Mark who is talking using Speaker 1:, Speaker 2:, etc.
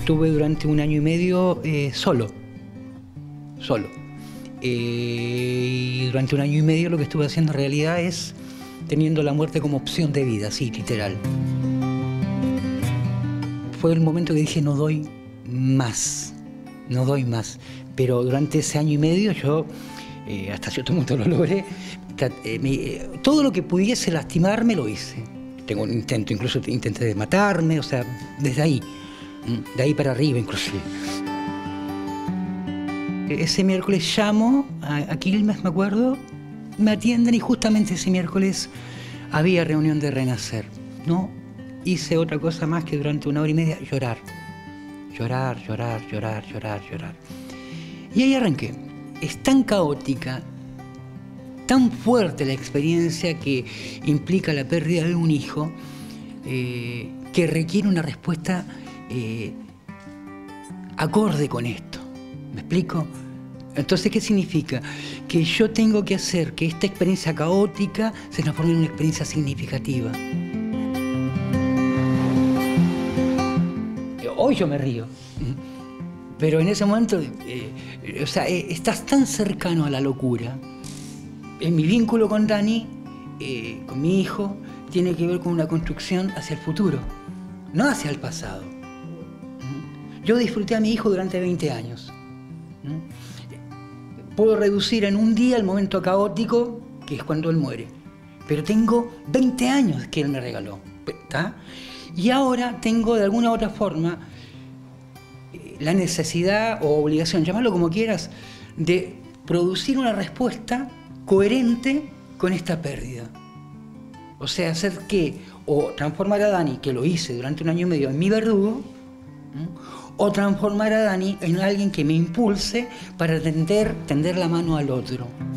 Speaker 1: estuve durante 1 año y medio solo. Y durante 1 año y medio lo que estuve haciendo en realidad es teniendo la muerte como opción de vida, sí, literal. Fue el momento que dije, no doy más. Pero durante ese año y medio yo, hasta cierto punto lo logré, todo lo que pudiese lastimarme lo hice. Tengo un intento, incluso intenté de matarme, o sea, desde ahí, de ahí para arriba inclusive. Ese miércoles llamo a Quilmes, me acuerdo, me atienden y justamente ese miércoles había reunión de Renacer. No hice otra cosa más que durante 1 hora y media llorar. Y ahí arranqué. Es tan caótica, tan fuerte la experiencia que implica la pérdida de un hijo, que requiere una respuesta acorde con esto. ¿Me explico? Entonces, ¿qué significa? Que yo tengo que hacer que esta experiencia caótica se transforme en una experiencia significativa. Hoy yo me río, pero en ese momento, o sea, estás tan cercano a la locura. En mi vínculo con Dani, con mi hijo, tiene que ver con una construcción hacia el futuro, no hacia el pasado. Yo disfruté a mi hijo durante 20 años. Puedo reducir en un día el momento caótico, que es cuando él muere. Pero tengo 20 años que él me regaló. ¿Está? Y ahora tengo, de alguna u otra forma, la necesidad o obligación, llamarlo como quieras, de producir una respuesta coherente con esta pérdida. O sea, hacer que, o transformar a Dani, que lo hice durante 1 año y medio, en mi verdugo, o transformar a Dani en alguien que me impulse para tender la mano al otro.